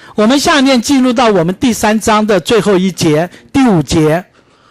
我们下面进入到我们第3章的最后一节，第5节，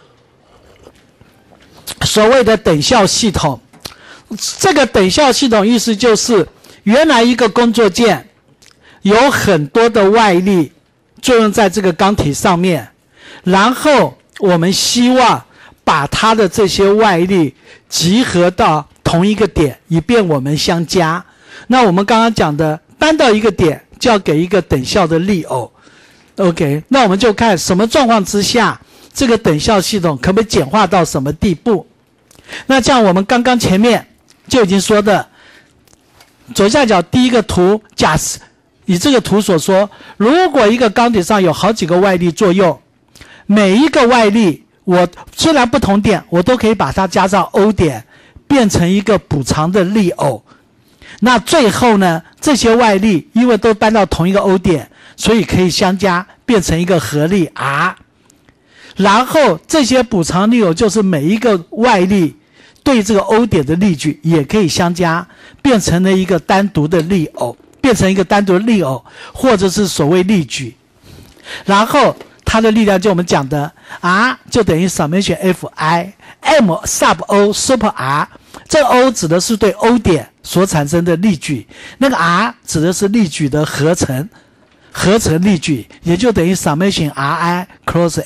所谓的等效系统。这个等效系统意思就是，原来一个工作件有很多的外力作用在这个钢体上面，然后我们希望把它的这些外力集合到同一个点，以便我们相加。那我们刚刚讲的搬到一个点就要给一个等效的力偶。 OK， 那我们就看什么状况之下这个等效系统可不可以简化到什么地步。那像我们刚刚前面就已经说的，左下角第一个图，假设以这个图所说，如果一个钢体上有好几个外力作用，每一个外力我虽然不同点，我都可以把它加上 O 点，变成一个补偿的力偶。那最后呢，这些外力因为都搬到同一个 O 点，所以可以相加，变成一个合力 R。然后这些补偿力偶就是每一个外力对这个 O 点的力矩也可以相加，变成了一个单独的力偶，或者是所谓力矩。然后它的力量就我们讲的 R 就等于 summation Fi M sub O super R， 这个 O 指的是对 O 点所产生的力矩，那个 R 指的是力矩的合成力矩，也就等于 summation Ri cross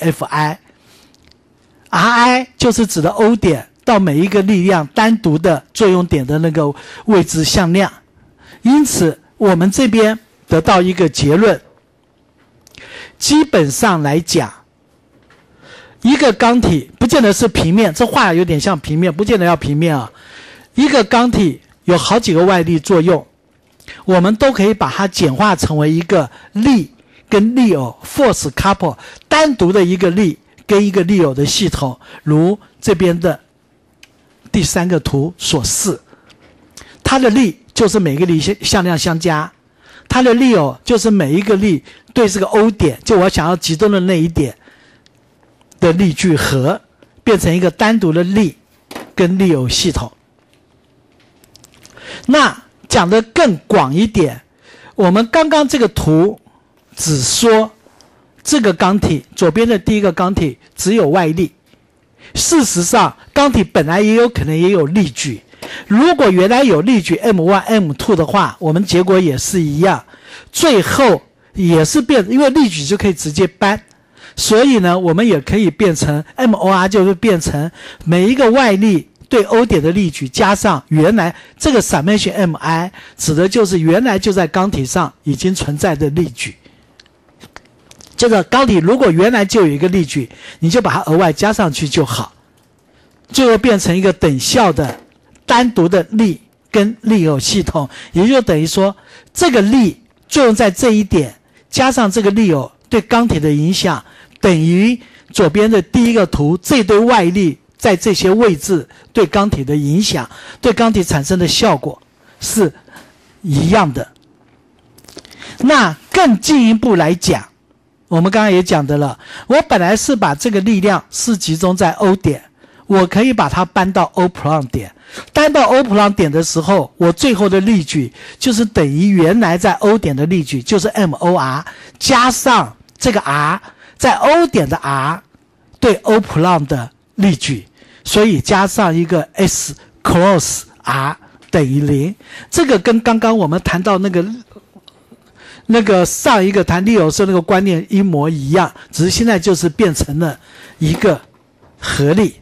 Fi。Ri 就是指的 O 点到每一个力量单独的作用点的那个位置向量。因此我们这边得到一个结论，基本上来讲，一个钢体不见得是平面，这画有点像平面，不见得要平面啊。一个钢体有好几个外力作用，我们都可以把它简化成为一个力跟力偶 force couple 单独的一个力跟一个力偶的系统，如这边的第3个图所示。它的力就是每个力向量相加，它的力偶就是每一个力对这个 O 点，就我想要集中的那一点的力聚合，变成一个单独的力跟力偶系统。那讲得更广一点，我们刚刚这个图只说这个钢体左边的第一个钢体只有外力，事实上钢体本来也有可能也有力矩，如果原来有力矩 M1 M2 的话，我们结果也是一样，最后也是变，因为力矩就可以直接搬，所以呢我们也可以变成 MOR 就是变成每一个外力对 O 点的力矩加上原来这个 summation Mi 指的就是原来就在钢体上已经存在的力矩。这个钢体如果原来就有一个力矩，你就把它额外加上去就好，最后变成一个等效的单独的力跟力偶系统，也就等于说这个力作用在这一点，加上这个力偶对钢体的影响，等于左边的第一个图这堆外力在这些位置对钢体的影响，对钢体产生的效果是一样的。那更进一步来讲，我们刚刚也讲的了，我本来是把这个力量是集中在 O 点，我可以把它搬到 O prime 点，搬到 O prime 点的时候，我最后的力矩就是等于原来在 O 点的力矩，就是 MOR 加上这个 R 在 O 点的 R 对 O prime 的力矩，所以加上一个 S cross R 等于0。这个跟刚刚我们谈到那个上一个谈力偶式那个观念一模一样，只是现在就是变成了一个合力。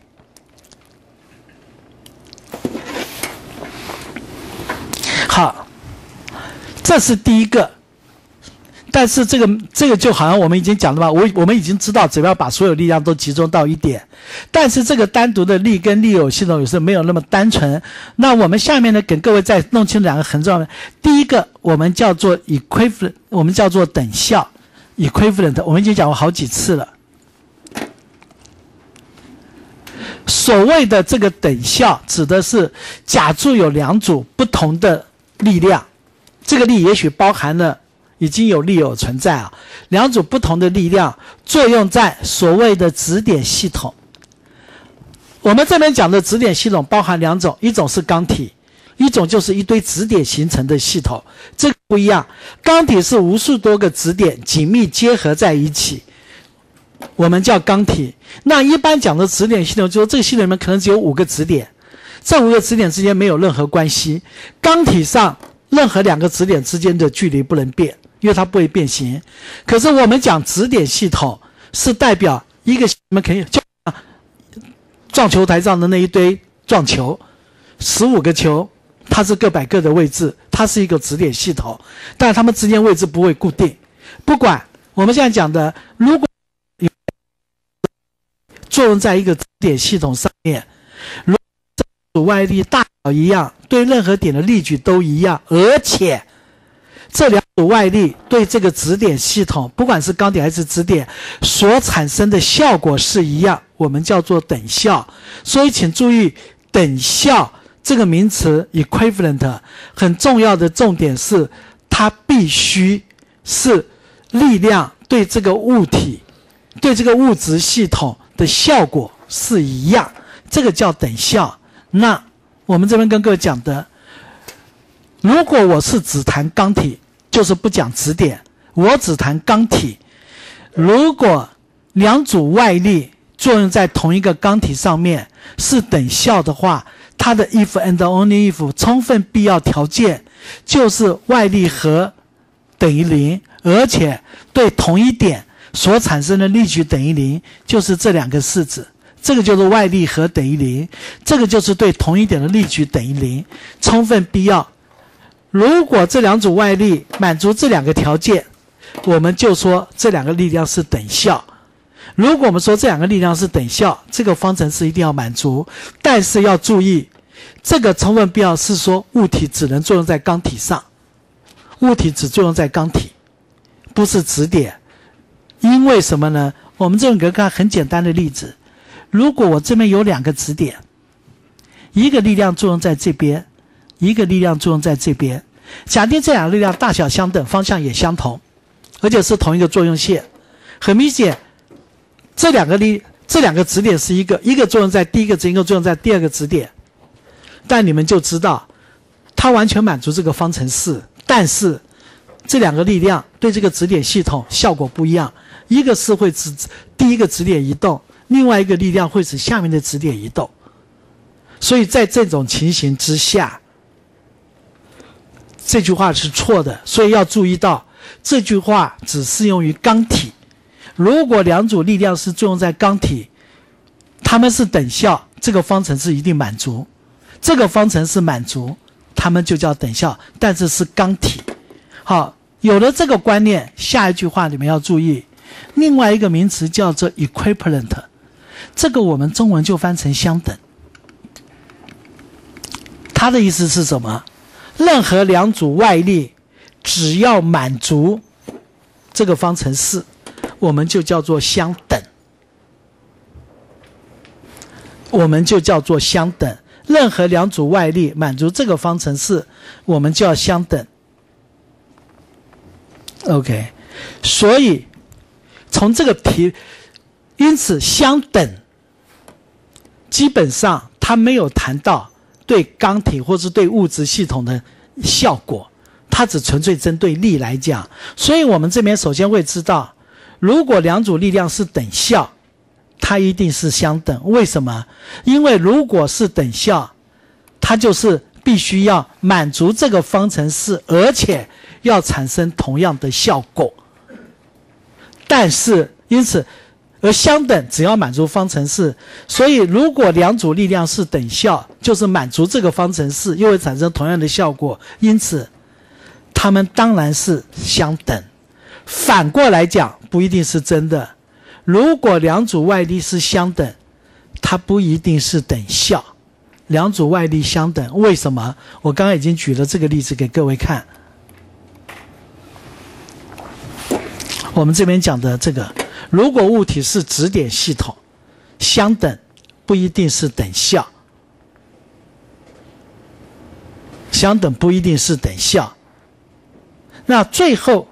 好，这是第一个。但是这个就好像我们已经讲了吧，我们已经知道只要把所有力量都集中到一点，但是这个单独的力跟力偶系统有时候没有那么单纯。那我们下面呢给各位再弄清两个很重要的，第一个我们叫做 equivalent， 我们叫做等效 equivalent， 我们已经讲过好几次了。所谓的这个等效指的是假设有两组不同的力量，这个力也许包含了已经有力偶存在啊，两组不同的力量作用在所谓的质点系统。我们这边讲的质点系统包含两种，一种是钢体， 一种就是一堆质点形成的系统，这个不一样。钢体是无数多个质点紧密结合在一起，我们叫钢体。那一般讲的质点系统，就是这个系统里面可能只有5个质点，这5个质点之间没有任何关系。钢体上任何2个质点之间的距离不能变，因为它不会变形。可是我们讲质点系统，是代表一个，你们可以就撞球台上的那一堆撞球，15个球，它是各摆各的位置，它是一个质点系统，但是它们之间位置不会固定。不管我们现在讲的，如果作用在一个质点系统上面，如果外力大小一样，对任何点的力矩都一样，而且这2组外力对这个质点系统，不管是钢点还是质点，所产生的效果是一样，我们叫做等效。所以请注意，等效这个名词 equivalent 很重要的重点是，它必须是力量对这个物体、对这个物质系统的效果是一样，这个叫等效。那我们这边跟各位讲的，如果我是只谈钢体，就是不讲质点，我只谈钢体。如果2组外力作用在同一个钢体上面是等效的话，它的 if and only if 充分必要条件就是外力和等于0，而且对同一点所产生的力矩等于0，就是这2个式子。这个就是外力和等于0，这个就是对同一点的力矩等于0，充分必要。如果这2组外力满足这2个条件，我们就说这2个力量是等效。如果我们说这2个力量是等效，这个方程式一定要满足。但是要注意，这个充分必要是说物体只能作用在钢体上，物体只作用在钢体，不是质点。因为什么呢？我们这边给个很简单的例子，如果我这边有2个质点，一个力量作用在这边，一个力量作用在这边，假定这2个力量大小相等，方向也相同，而且是同一个作用线，很明显这两个质点是一个作用在第一个质点，一个作用在第2个质点，但你们就知道它完全满足这个方程式，但是这2个力量对这个质点系统效果不一样，一个是会使第一个质点移动，另外一个力量会使下面的质点移动。所以在这种情形之下，这句话是错的，所以要注意到这句话只适用于钢体。如果2组力量是作用在钢体，它们是等效，这个方程式一定满足，这个方程式满足，它们就叫等效，但是是钢体。好，有了这个观念，下一句话你们要注意，另外一个名词叫做 equivalent， 这个我们中文就翻成相等。它的意思是什么？任何2组外力只要满足这个方程式，我们就叫做相等，我们就叫做相等。任何2组外力满足这个方程式，我们就要相等。OK， 所以从这个题，因此相等基本上它没有谈到对钢体或是对物质系统的效果，它只纯粹针对力来讲。所以我们这边首先会知道，如果2组力量是等效，它一定是相等。为什么？因为如果是等效，它就是必须要满足这个方程式，而且要产生同样的效果。但是因此而相等只要满足方程式，所以如果2组力量是等效，就是满足这个方程式又会产生同样的效果，因此它们当然是相等。反过来讲不一定是真的，如果2组外力是相等，它不一定是等效。2组外力相等，为什么？我刚刚已经举了这个例子给各位看。我们这边讲的这个，如果物体是质点系统，相等不一定是等效，相等不一定是等效。那最后，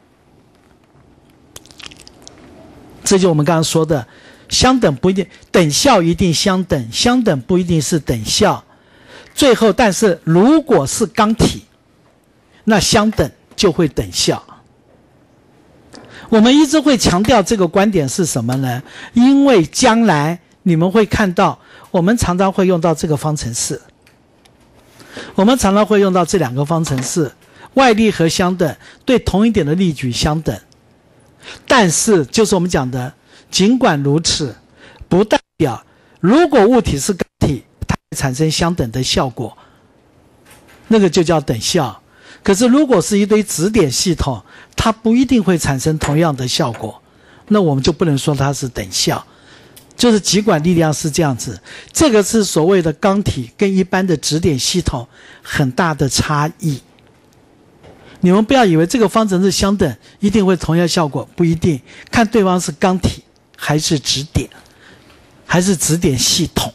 这就我们刚刚说的，相等不一定，等效一定相等，相等不一定是等效。 最后，但是如果是刚体，那相等就会等效。我们一直会强调这个观点是什么呢？因为将来你们会看到，我们常常会用到这个方程式，我们常常会用到这两个方程式，外力和相等，对同一点的力矩相等。但是就是我们讲的，尽管如此，不代表如果物体是刚体，它会产生相等的效果，那个就叫等效。可是如果是一堆质点系统，它不一定会产生同样的效果，那我们就不能说它是等效。就是极管力量是这样子，这个是所谓的刚体跟一般的质点系统很大的差异。你们不要以为这个方程式相等一定会同样效果，不一定，看对方是刚体还是质点，还是质点系统。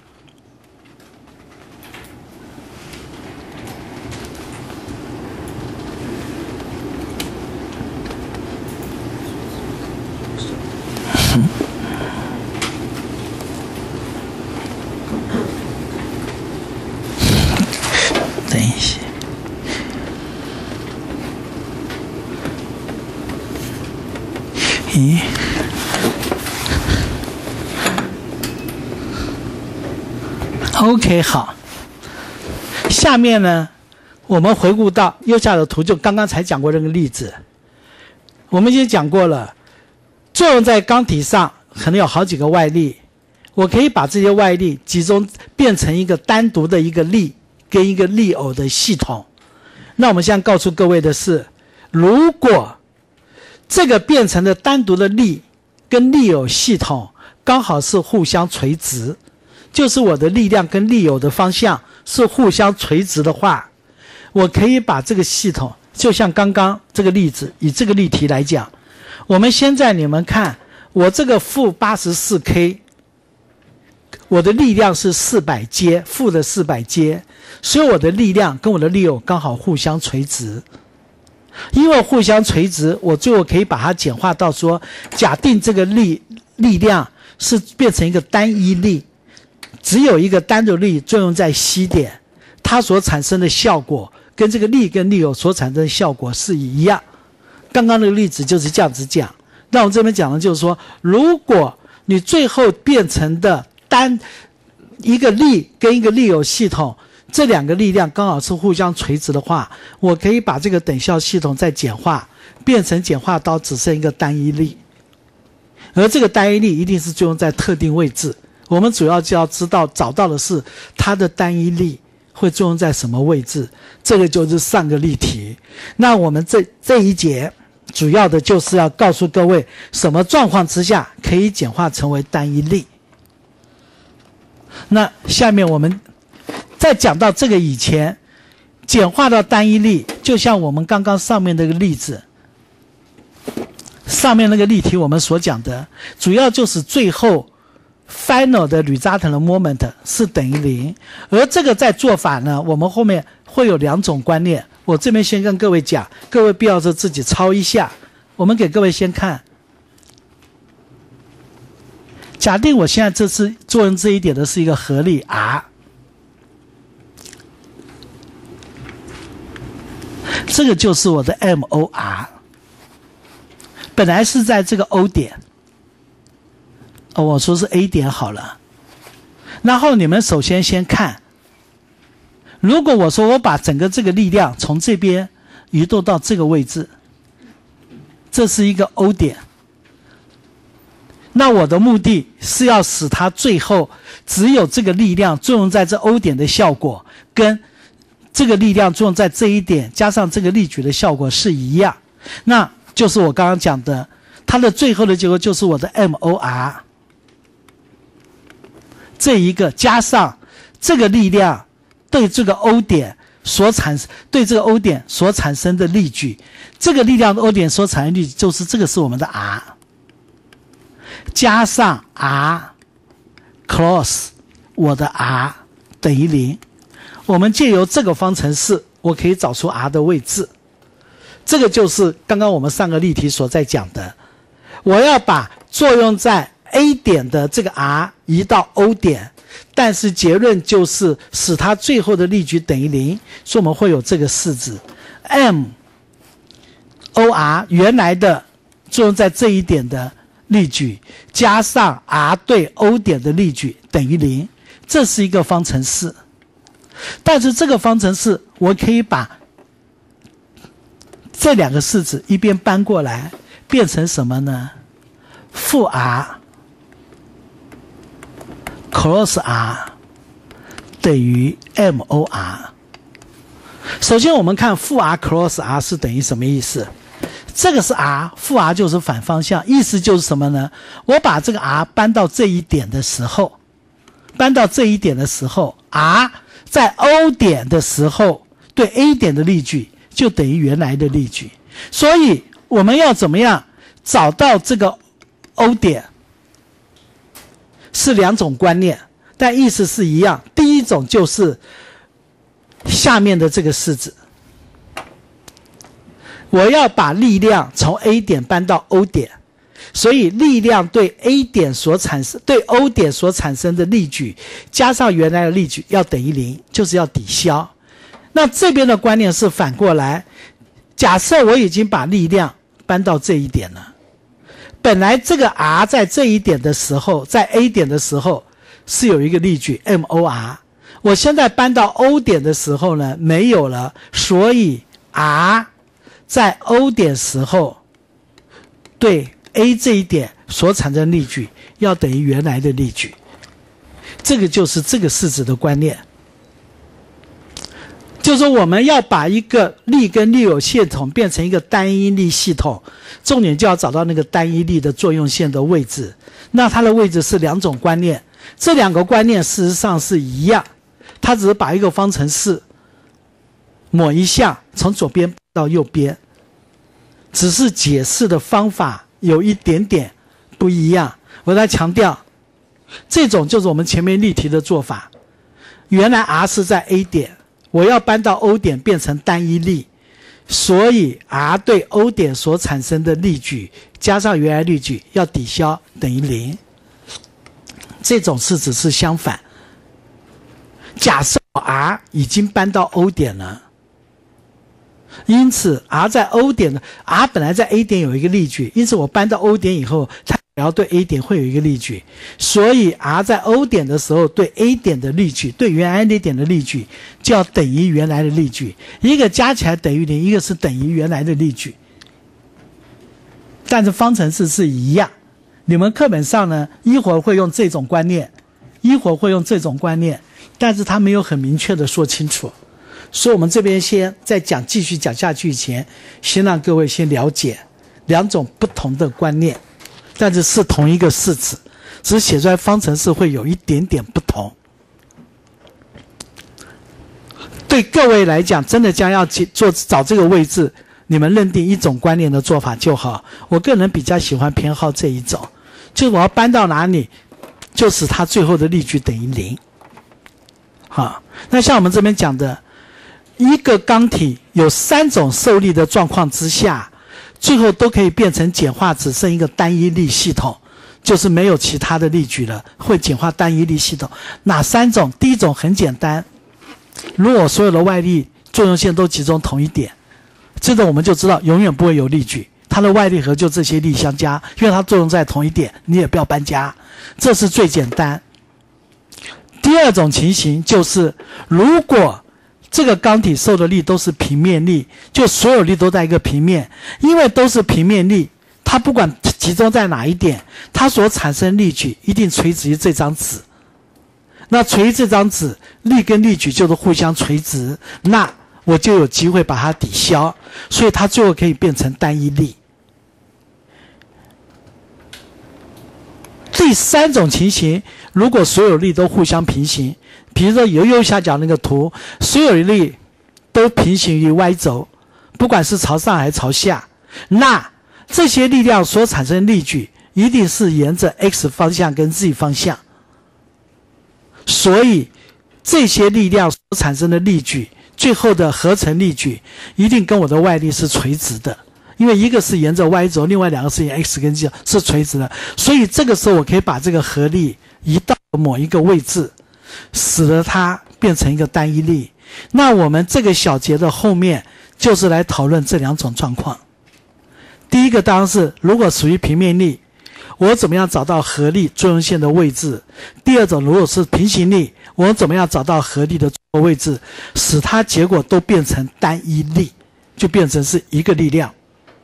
等一下，咦？OK， 好。下面呢，我们回顾到右下的图，就刚刚才讲过这个例子。我们已经讲过了，作用在钢体上可能有好几个外力，我可以把这些外力集中变成一个单独的一个力跟一个力偶的系统。那我们现在告诉各位的是，如果这个变成的单独的力跟力偶系统刚好是互相垂直，就是我的力量跟力偶的方向是互相垂直的话，我可以把这个系统，就像刚刚这个例子，以这个例题来讲，我们现在你们看，我这个负 84K， 我的力量是400阶，负的400阶，所以我的力量跟我的力偶刚好互相垂直。因为互相垂直，我最后可以把它简化到说，假定这个力量是变成一个单一力，只有一个单独力作用在C点，它所产生的效果跟这个力跟力偶所产生的效果是一样。刚刚那个例子就是这样子讲。那我这边讲的就是说，如果你最后变成的一个力跟一个力偶系统，这两个力量刚好是互相垂直的话，我可以把这个等效系统再简化，变成简化到只剩一个单一力，而这个单一力一定是作用在特定位置。我们主要就要找到的是它的单一力会作用在什么位置，这个就是上个例题。那我们这一节主要的就是要告诉各位，什么状况之下可以简化成为单一力。那下面我们在讲到这个以前，简化到单一力，就像我们刚刚上面那个例子，上面那个例题我们所讲的，主要就是最后 final 的吕扎腾的 moment 是等于0，而这个在做法呢，我们后面会有两种观念，我这边先跟各位讲，各位必要是自己抄一下。我们给各位先看，假定我现在这次作用这一点的是一个合力 R，这个就是我的 MOR， 本来是在这个 O 点，我说是 A 点好了。然后你们首先看，如果我说我把整个这个力量从这边移动到这个位置，这是一个 O 点，那我的目的是要使它最后只有这个力量作用在这 O 点的效果跟这个力量作用在这一点加上这个力矩的效果是一样，那就是我刚刚讲的，它的最后的结果就是我的 MOR 这一个加上这个力量对这个 O 点所产生的力矩，这个力量的 O 点所产生的力矩就是这个是我们的 R， 加上 R cross 我的 R 等于0。我们借由这个方程式，我可以找出 R 的位置。这个就是刚刚我们上个例题所在讲的，我要把作用在 A 点的这个 R 移到 O 点， 但是结论就是使它最后的力矩等于0，所以我们会有这个式子 MOR 原来的作用在这一点的力矩加上 R 对 O 点的力矩等于0，这是一个方程式。但是这个方程式我可以把这两个式子一边搬过来变成什么呢？负 R cross R 等于 MOR。 首先我们看负 R cross R 是等于什么意思？这个是 R， 负 R 就是反方向，意思就是什么呢？我把这个 R 搬到这一点的时候，R 在 O 点的时候对 A 点的力矩就等于原来的力矩。所以我们要怎么样找到这个 O 点？是两种观念，但意思是一样。第一种就是下面的这个式子，我要把力量从 A 点搬到 O 点，所以力量对 A 点所产生对 O 点所产生的力矩加上原来的力矩要等于0，就是要抵消。那这边的观念是反过来，假设我已经把力量搬到这一点了，本来这个 R 在这一点的时候，在 A 点的时候是有一个力矩 MOR， 我现在搬到 O 点的时候呢没有了，所以 R 在 O 点时候对 A 这一点所产生力矩要等于原来的力矩。这个就是这个式子的观念，就是说我们要把一个力跟力有系统变成一个单一力系统，重点就要找到那个单一力的作用线的位置。那它的位置是两种观念，这两个观念事实上是一样，它只是把一个方程式某一项从左边到右边，只是解释的方法有一点点不一样。我在强调，这种就是我们前面例题的做法。原来 R 是在 A 点，我要搬到 O 点变成单一力，所以 R 对 O 点所产生的力矩加上原来力矩要抵消等于0。这种式子是相反。假设 R 已经搬到 O 点了，因此 R 在 O 点的 R 本来在 A 点有一个力矩，因此我搬到 O 点以后，它也要对 A 点会有一个力矩，所以 R 在 O 点的时候对 A 点的力矩，对原来那点的力矩就要等于原来的力矩，一个加起来等于0，一个是等于原来的力矩。但是方程式是一样，你们课本上呢一会儿会用这种观念，一会儿会用这种观念，但是它没有很明确的说清楚。所以我们这边先在继续讲下去以前，先让各位先了解两种不同的观念，但是是同一个式子，只是写出来方程式会有一点点不同。对各位来讲，真的将要找这个位置，你们认定一种观念的做法就好。我个人比较喜欢偏好这一种，就是我要搬到哪里，就使它最后的力矩等于0。好，那像我们这边讲的，一个钢体有3种受力的状况之下，最后都可以变成简化只剩一个单一力系统，就是没有其他的力矩了，会简化单一力系统。哪3种？第一种很简单，如果所有的外力作用线都集中同一点，这个我们就知道永远不会有力矩，它的外力和就这些力相加，因为它作用在同一点，你也不要搬家，这是最简单。第二种情形就是，如果这个钢体受的力都是平面力，就所有力都在一个平面，因为都是平面力，它不管集中在哪一点，它所产生力矩一定垂直于这张纸。那垂于这张纸，力跟力矩就是互相垂直，那我就有机会把它抵消，所以它最后可以变成单一力。第3种情形，如果所有力都互相平行，比如说右下角那个图，所有力都平行于 Y 轴，不管是朝上还是朝下，那这些力量所产生的力矩一定是沿着 X 方向跟 Z 方向，所以这些力量所产生的力矩，最后的合成力矩一定跟我的外力是垂直的，因为一个是沿着 Y 轴，另外2个是沿 X 跟 Z 是垂直的，所以这个时候我可以把这个合力移到某一个位置， 使得它变成一个单一力。那我们这个小节的后面就是来讨论这两种状况。第一个当然是如果属于平面力，我怎么样找到合力作用线的位置。第二种如果是平行力，我怎么样找到合力的位置，使它结果都变成单一力，就变成是一个力量。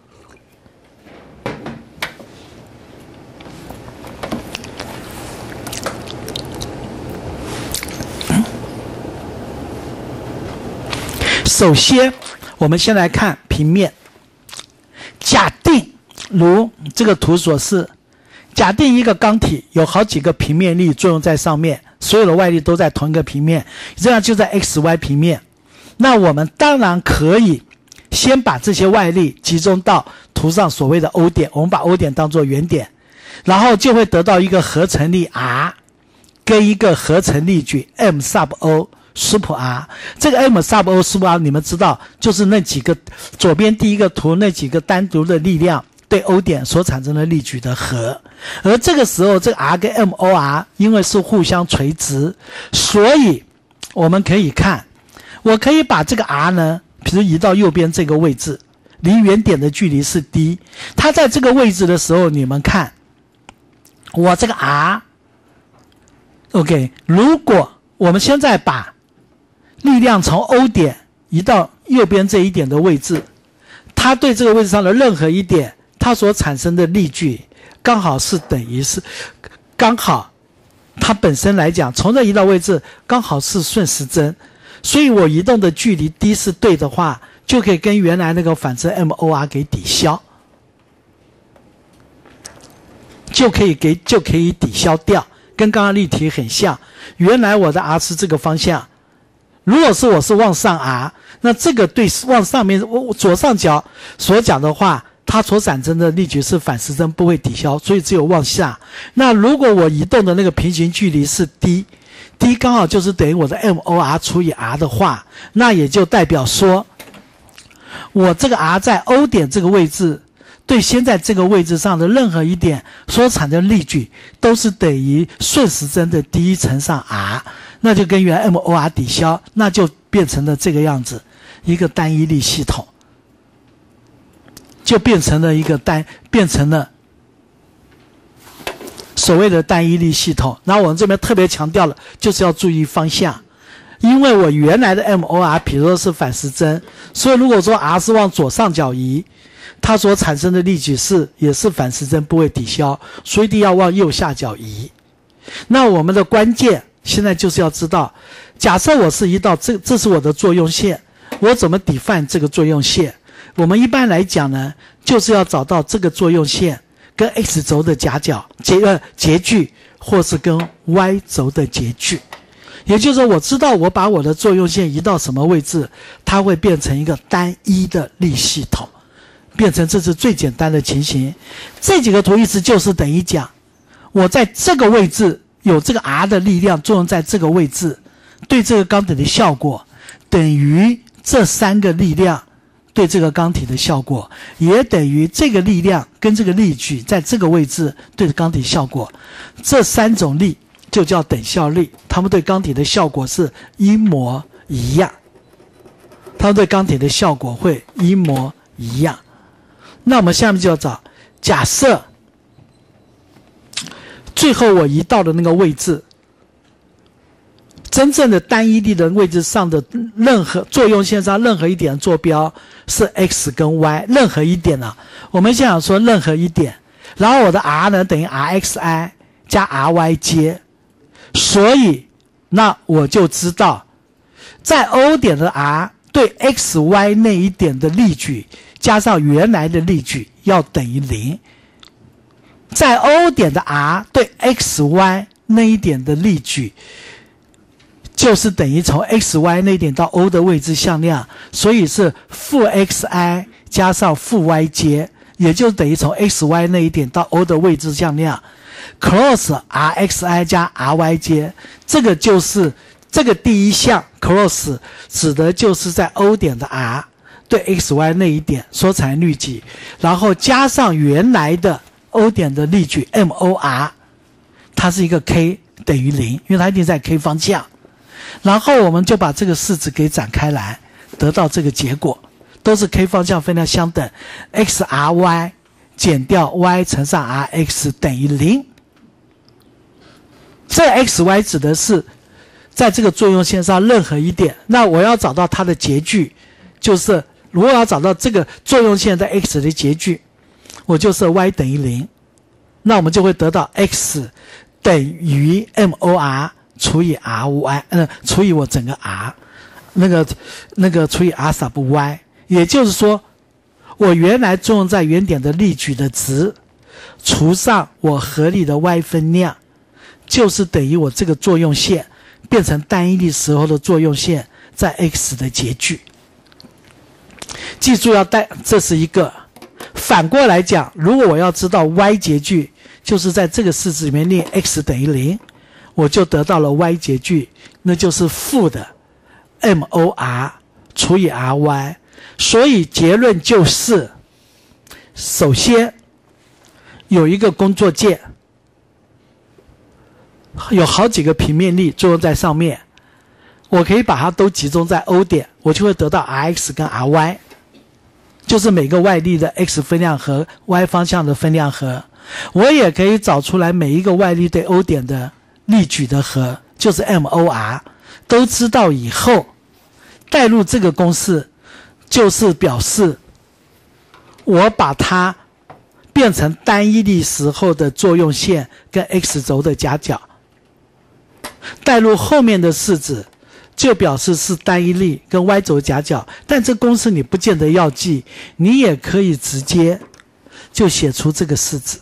首先我们先来看平面。假定如这个图所示，假定一个钢体有好几个平面力作用在上面，所有的外力都在同一个平面，这样就在 XY 平面。那我们当然可以先把这些外力集中到图上所谓的 O 点，我们把 O 点当作原点，然后就会得到一个合成力 R 跟一个合成力矩 M sub O super R。 这个 M sub O super R 你们知道，就是那几个左边第一个图那几个单独的力量对 O 点所产生的力矩的和。而这个时候这个 R 跟 MOR 因为是互相垂直，所以我们可以看，我可以把这个 R 呢比如移到右边这个位置，离原点的距离是 D， 它在这个位置的时候，你们看我这个 R OK， 如果我们现在把力量从 O 点移到右边这一点的位置，它对这个位置上的任何一点，它所产生的力矩刚好是等于是，刚好它本身来讲从这移到位置刚好是顺时针，所以我移动的距离 D 是对的话，就可以跟原来那个反正 MOR 给抵消，就可以抵消掉，跟刚刚例题很像。原来我的 R 是这个方向，如果是我是往上 R， 那这个对往上面左上角所讲的话，它所产生的力矩是反时针，不会抵消，所以只有往下。那如果我移动的那个平行距离是 D 刚好就是等于我的 MOR 除以 R 的话，那也就代表说我这个 R 在 O 点这个位置对先在这个位置上的任何一点所产生的力矩都是等于顺时针的 D 乘上 R， 那就跟原来 MOR 抵消，那就变成了这个样子，一个单一力系统，就变成了所谓的单一力系统。然后我们这边特别强调了，就是要注意方向，因为我原来的 MOR 比如说是反时针，所以如果说 R 是往左上角移，它所产生的力矩也是反时针，不会抵消，所以一定要往右下角移。那我们的关键现在就是要知道，假设我是移到这是我的作用线，我怎么define这个作用线？我们一般来讲呢，就是要找到这个作用线跟 X 轴的截距，或是跟 Y 轴的截距。也就是说，我知道我把我的作用线移到什么位置，它会变成一个单一的力系统，变成这是最简单的情形。这几个图意思就是等于讲，我在这个位置有这个 R 的力量作用在这个位置，对这个钢体的效果等于这三个力量对这个钢体的效果，也等于这个力量跟这个力矩在这个位置对钢体效果。这三种力就叫等效力，它们对钢体的效果是一模一样，它们对钢体的效果会一模一样。那我们下面就要找，假设最后我移到的那个位置，真正的单一力的位置上的任何作用线上任何一点的坐标是 X 跟 Y， 任何一点啊，我们想说任何一点，然后我的 R 呢等于 RXI 加 RYJ， 所以那我就知道在 O 点的 R 对 XY 那一点的力矩加上原来的力矩要等于0，在 O 点的 R 对 XY 那一点的力矩就是等于从 XY 那一点到 O 的位置向量，所以是负 XI 加上负 YJ， 也就等于从 XY 那一点到 O 的位置向量 cross RXI 加 RYJ， 这个就是这个第一项 cross 指的就是在 O 点的 R 对 XY 那一点所产生力矩，然后加上原来的 O 点的力矩 MOR， 它是一个 K 等于0，因为它一定在 K 方向。然后我们就把这个式子给展开来，得到这个结果，都是 K 方向分量相等 ，xry 减掉 y 乘上 rx 等于0。这 xy 指的是在这个作用线上任何一点。那我要找到它的截距，就是如果要找到这个作用线在 x 的截距，我就设 y 等于0，那我们就会得到 x 等于 MOR 除以 RY， 除以我整个 R， 那个除以 R sub y， 也就是说，我原来作用在原点的力矩的值，除上我合力的 y 分量，就是等于我这个作用线变成单一力时候的作用线在 x 的截距。记住要带，这是一个。反过来讲，如果我要知道 y 截距，就是在这个式子里面列 x 等于0，我就得到了 y 截距，那就是负的 MOR 除以 RY。所以结论就是，首先有一个工作键，有好几个平面力作用在上面，我可以把它都集中在 O 点，我就会得到 Rx 跟 Ry， 就是每个外力的 x 分量和 y 方向的分量和。我也可以找出来每一个外力对 O 点的力矩的和，就是 MOR， 都知道以后带入这个公式，就是表示我把它变成单一力时候的作用线跟 x 轴的夹角，带入后面的式子就表示是单一力跟 y 轴夹角。但这公式你不见得要记，你也可以直接就写出这个式子。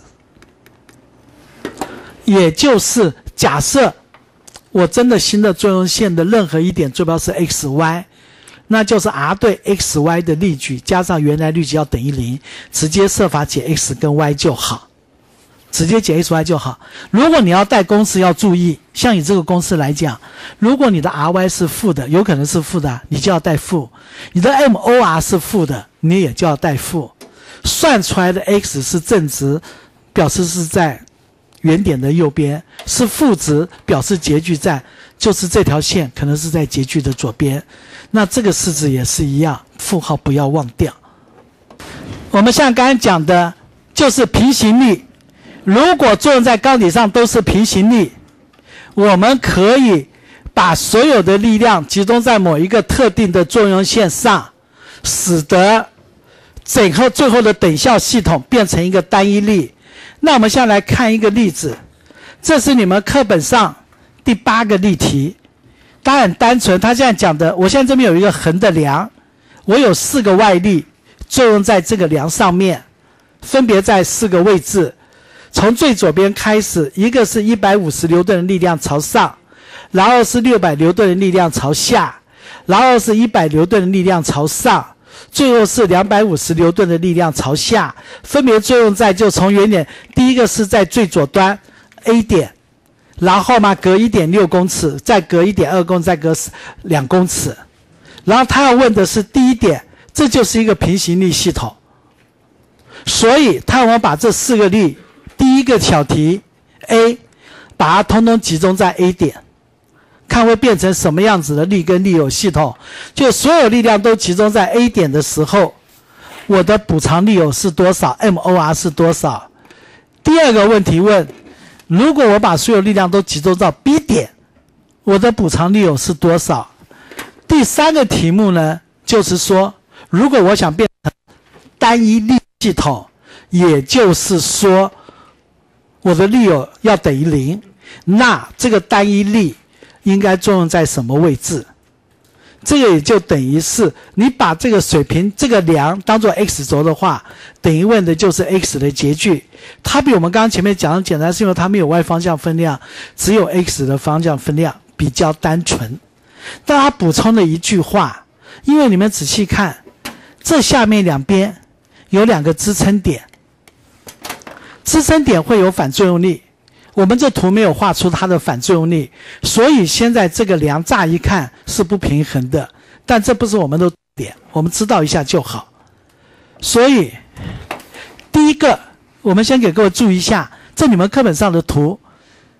也就是假设我真的新的作用线的任何一点坐标是 xy， 那就是 r 对 xy 的力矩加上原来力矩要等于0，直接设法解 x 跟 y 就好，直接解 xy 就好。如果你要带公式要注意，像以这个公式来讲，如果你的 ry 是负的，有可能是负的，你就要带负；你的 MOR 是负的，你也就要带负。算出来的 x 是正值，表示是在原点的右边，是负值，表示截距在，就是这条线可能是在截距的左边。那这个式子也是一样，负号不要忘掉。我们像刚才讲的，就是平行力。如果作用在钢体上都是平行力，我们可以把所有的力量集中在某一个特定的作用线上，使得整个最后的等效系统变成一个单一力。那我们现在来看一个例子，这是你们课本上第8个例题，它很单纯。它现在讲的，我现在这边有一个横的梁，我有4个外力作用在这个梁上面，分别在4个位置。从最左边开始，一个是150牛顿的力量朝上，然后是600牛顿的力量朝下，然后是100牛顿的力量朝上，最后是250牛顿的力量朝下，分别作用在就从原点，第一个是在最左端 A 点，然后嘛隔 1.6 公尺，再隔 1.2 公尺，再隔2公尺。然后他要问的是第一点，这就是一个平行力系统，所以他要我们把这4个力，第一个小题 A 把它通通集中在 A 点，看会变成什么样子的力跟力有系统。就所有力量都集中在 A 点的时候，我的补偿力有是多少， MOR 是多少。第二个问题问，如果我把所有力量都集中到 B 点，我的补偿力有是多少。第3个题目呢，就是说如果我想变成单一力系统，也就是说我的力有要等于0，那这个单一力应该作用在什么位置？这个也就等于是你把这个水平这个梁当作 x 轴的话，等于问的就是 x 的截距。它比我们刚刚前面讲的简单，是因为它没有 y 方向分量，只有 x 的方向分量，比较单纯。但它补充了一句话，因为你们仔细看，这下面两边有2个支撑点，支撑点会有反作用力，我们这图没有画出它的反作用力，所以现在这个梁乍一看是不平衡的，但这不是我们的点，我们知道一下就好。所以第一个，我们先给各位注意一下，这你们课本上的图，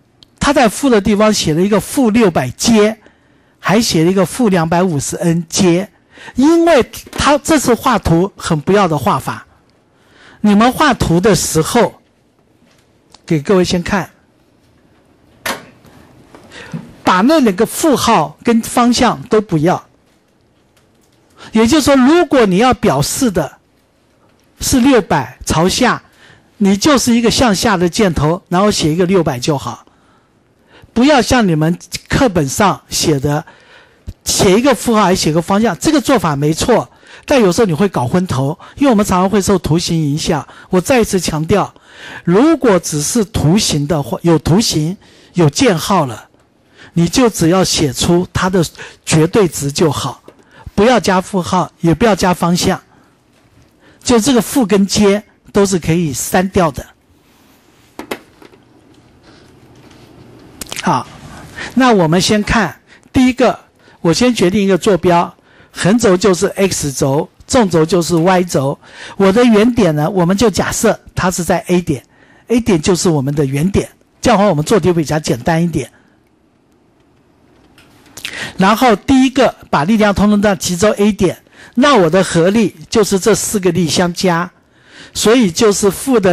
他在负的地方写了一个负600阶，还写了一个负250 N 阶，因为他这是画图很不要的画法。你们画图的时候，给各位先看，把那两个负号跟方向都不要。也就是说，如果你要表示的是600朝下，你就是一个向下的箭头，然后写一个600就好。不要像你们课本上写的，写一个负号还写个方向，这个做法没错，但有时候你会搞昏头，因为我们常常会受图形影响。我再一次强调，如果只是图形的话，有图形有箭号了，你就只要写出它的绝对值就好，不要加负号，也不要加方向，就这个负跟阶都是可以删掉的。好，那我们先看第一个，我先决定一个坐标，横轴就是 X 轴，纵轴就是 Y 轴。我的原点呢，我们就假设它是在 A 点 ，A 点就是我们的原点，这样的话我们做题比较简单一点。然后第一个把力量通通到集中 A 点，那我的合力就是这4个力相加，所以就是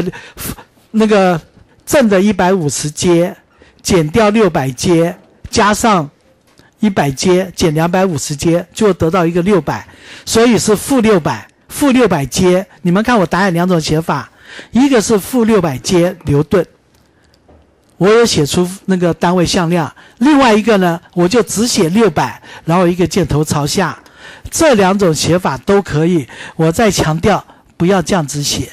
正的150阶减掉600阶加上100阶减250阶，就得到一个600，所以是负600阶。你们看我答案两种写法，一个是负600阶牛顿，我有写出那个单位向量，另外一个呢，我就只写600，然后一个箭头朝下。这两种写法都可以，我再强调不要这样子写，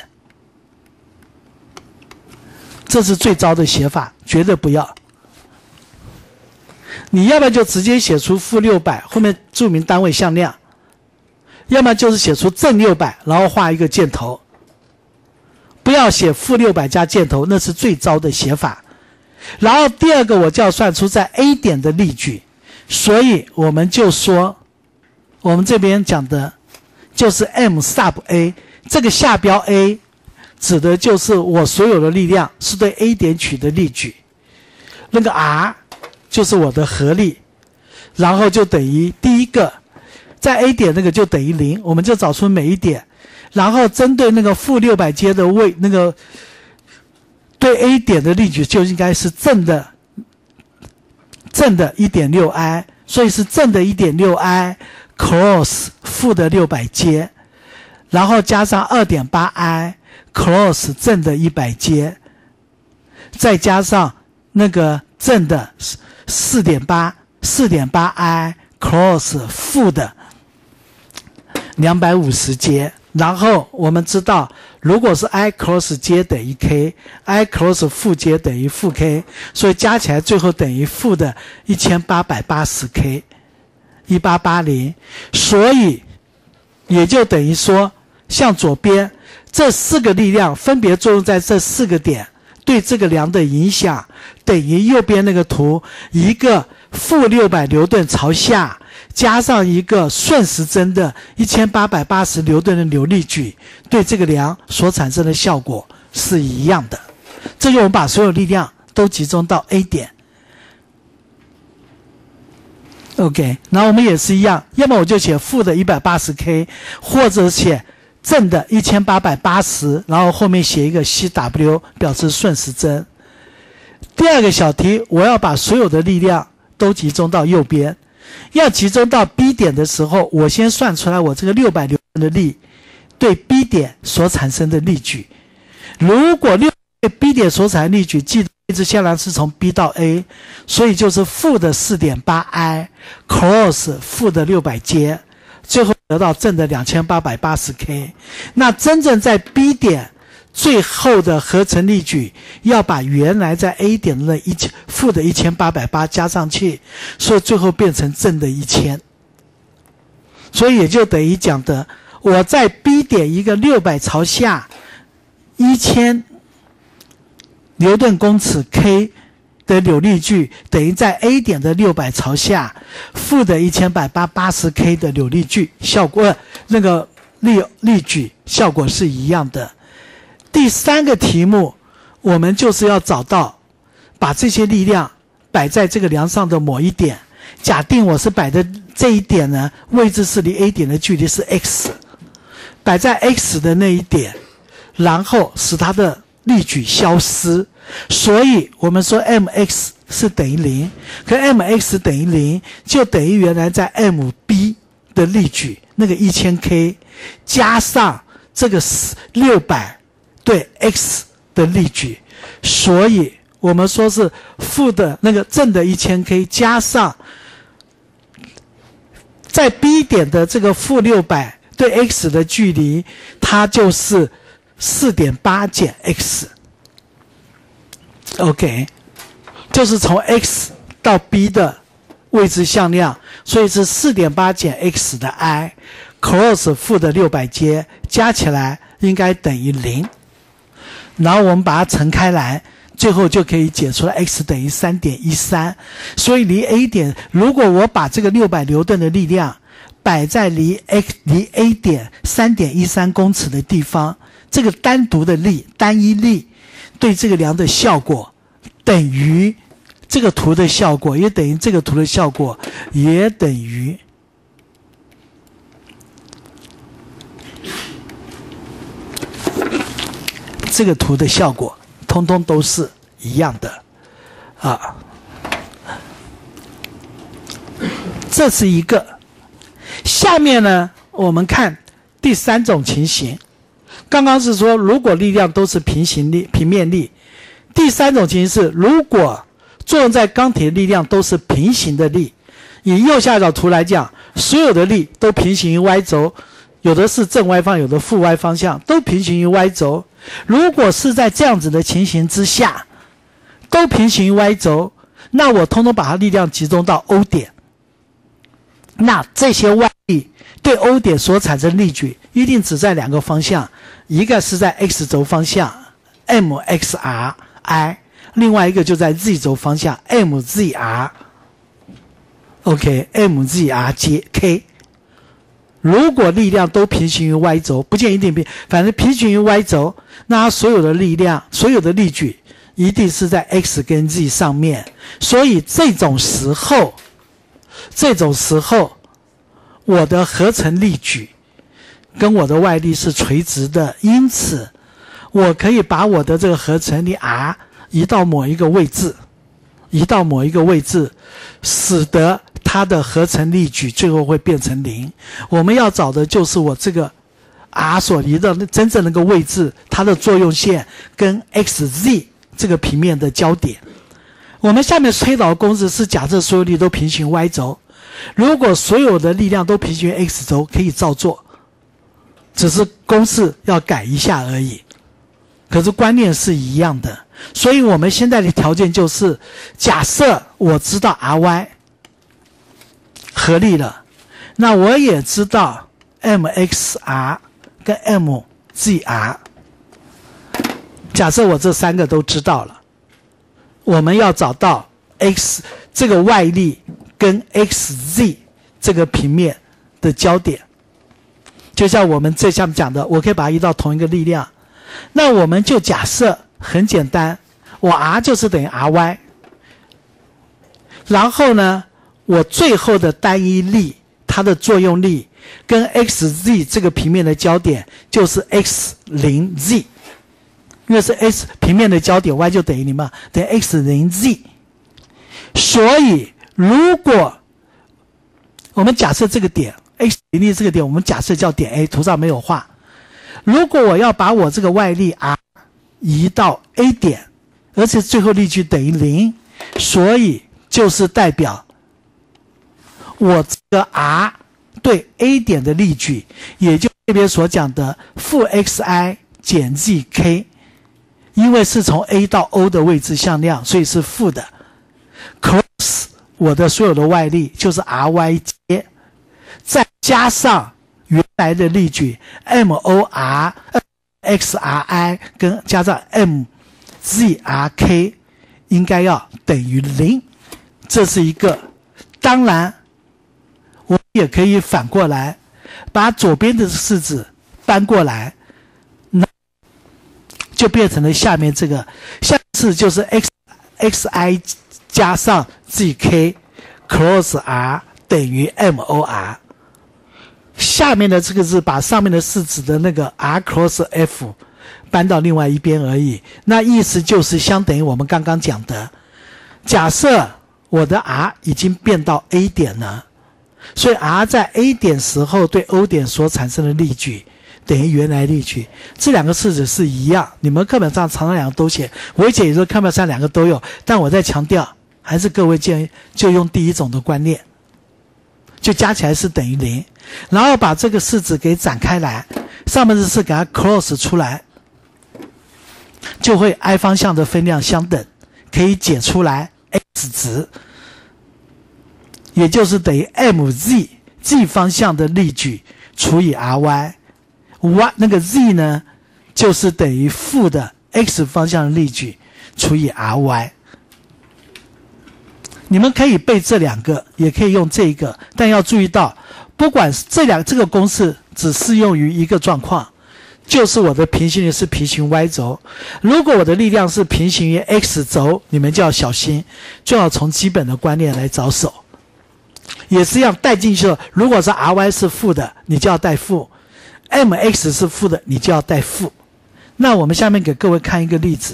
这是最糟的写法，绝对不要。你要不然就直接写出负600，后面注明单位向量，要么就是写出正600，然后画一个箭头，不要写负600加箭头，那是最糟的写法。然后第二个我就要算出在 A 点的力矩，所以我们就说，我们这边讲的就是 M sub A， 这个下标 A 指的就是我所有的力量是对 A 点取的力矩，那个 R 就是我的合力，然后就等于第一个在 A 点那个就等于0，我们就找出每一点，然后针对那个负600阶的位，那个对 A 点的力矩就应该是正的 1.6i， 所以是正的 1.6i cross 负的600阶，然后加上 2.8i cross 正的100阶，再加上那个正的 4.8i cross 负的250阶。然后我们知道，如果是 i cross 阶等于 k，i cross 负阶等于负 k， 所以加起来最后等于负的 1880k， 1880，所以也就等于说，向左边这4个力量分别作用在这4个点，对这个梁的影响等于右边那个图一个负600牛顿朝下，加上一个顺时针的1880牛顿的扭力矩，对这个梁所产生的效果是一样的。这就我们把所有力量都集中到 A 点。OK， 然后我们也是一样，要么我就写负的 180k， 或者写正的1880，然后后面写一个 CW 表示顺时针。第二个小题，我要把所有的力量都集中到右边。要集中到 B 点的时候，我先算出来我这个600牛顿的力对 B 点所产生的力矩。如果对 B 点所产生的力矩，记得位置向量是从 B 到 A， 所以就是负的 4.8i cross 负的600阶，最后得到正的 2880k。 那真正在 B 点最后的合成力矩要把原来在 A 点的负的1880加上去，所以最后变成正的1000。所以也就等于讲的，我在 B 点一个600朝下1000牛顿公尺 K 的扭力矩，等于在 A 点的600朝下负的1880K 的扭力矩，效果那个力矩效果是一样的。第三个题目，我们就是要找到把这些力量摆在这个梁上的某一点，假定我是摆的这一点呢，位置是离 A 点的距离是 x， 摆在 x 的那一点，然后使它的力矩消失，所以我们说 mx 是等于0，可 mx 等于0就等于原来在 mb 的力矩那个 1000k 加上这个600对 x 的力矩，所以我们说是负的那个正的 1000k 加上在 B 点的这个负600对 x 的距离，它就是 4.8 减 x。 OK， 就是从 x 到 B 的位置向量，所以是 4.8 减 x 的 i cross 负的600加起来应该等于0，然后我们把它乘开来，最后就可以解出来 x 等于 3.13。 所以离 A 点，如果我把这个600牛顿的力量摆在离 A 点 3.13 公尺的地方，这个单独的力，单一力对这个梁的效果等于这个图的效果，也等于这个图的效果，也等于这个图的效果，通通都是一样的啊。这是一个。下面呢，我们看第三种情形。刚刚是说如果力量都是平面力，第三种情形是如果作用在钢铁的力量都是平行的力。以右下角图来讲，所有的力都平行于 y 轴，有的是正 y 方，有的负 y 方向，都平行于 y 轴。如果是在这样子的情形之下，都平行于 y 轴，那我通通把它力量集中到 O 点，那这些外力对 O 点所产生力矩一定只在两个方向，一个是在 x 轴方向 mxri， 另外一个就在 z 轴方向 mzr。 OK， mzr/k。 如果力量都平行于 y 轴，不见一定平，反正平行于 y 轴，那它所有的力量，所有的力矩一定是在 x 跟 z 上面。所以这种时候我的合成力矩跟我的外力是垂直的，因此我可以把我的这个合成力 r 移到某一个位置，使得它的合成力矩最后会变成0。我们要找的就是我这个 r 所移的真正那个位置，它的作用线跟 xz 这个平面的交点。我们下面推导公式是假设所有力都平行 y 轴，如果所有的力量都平行 x 轴，可以照做，只是公式要改一下而已，可是观念是一样的。所以我们现在的条件就是，假设我知道 ry 合力了，那我也知道 mxr 跟 mzr。 假设我这三个都知道了，我们要找到 x 这个外力跟 xz 这个平面的交点。就像我们这下面讲的，我可以把它移到同一个力量，那我们就假设很简单，我 r 就是等于 ry， 然后呢我最后的单一力它的作用力跟 xz 这个平面的交点就是 x0z， 因为是 x 平面的交点 y 就等于0嘛，等于 x0z。 所以如果我们假设这个点 x0z 这个点我们假设叫点 A， 图上没有画，如果我要把我这个外力 r 移到 A 点，而且最后力矩等于0，所以就是代表我这个 r 对 A 点的力矩，也就这边所讲的负 xi 减 zk， 因为是从 A 到 O 的位置向量，所以是负的。cross 我的所有的外力就是 ry 接，再加上原来的力矩 mor xri 跟加上 mzrk 应该要等于0，这是一个。当然我们也可以反过来把左边的式子搬过来，那就变成了下面这个，下次就是 xi 加上 zk cross r 等于 MOR。下面的这个是把上面的式子的那个 r cross f 搬到另外一边而已。那意思就是相等于我们刚刚讲的，假设我的 r 已经变到 A 点了，所以 r 在 A 点时候对 O 点所产生的力矩等于原来力矩。这两个式子是一样，你们课本上常常两个都写，我以前也说课本上两个都有，但我在强调，还是各位建议就用第一种的观念，就加起来是等于0，然后把这个式子给展开来，上面的是给它 cross 出来，就会 i 方向的分量相等，可以解出来 x 值，也就是等于 mz z 方向的力矩除以 ry， 那个 z 呢就是等于负的 x 方向的力矩除以 ry。你们可以背这两个，也可以用这个，但要注意到，不管是这个公式只适用于一个状况，就是我的平行力是平行 y 轴。如果我的力量是平行于 x 轴，你们就要小心，最好从基本的观念来着手。也是一样，带进去了，如果是 ry 是负的，你就要带负 ；mx 是负的，你就要带负。那我们下面给各位看一个例子。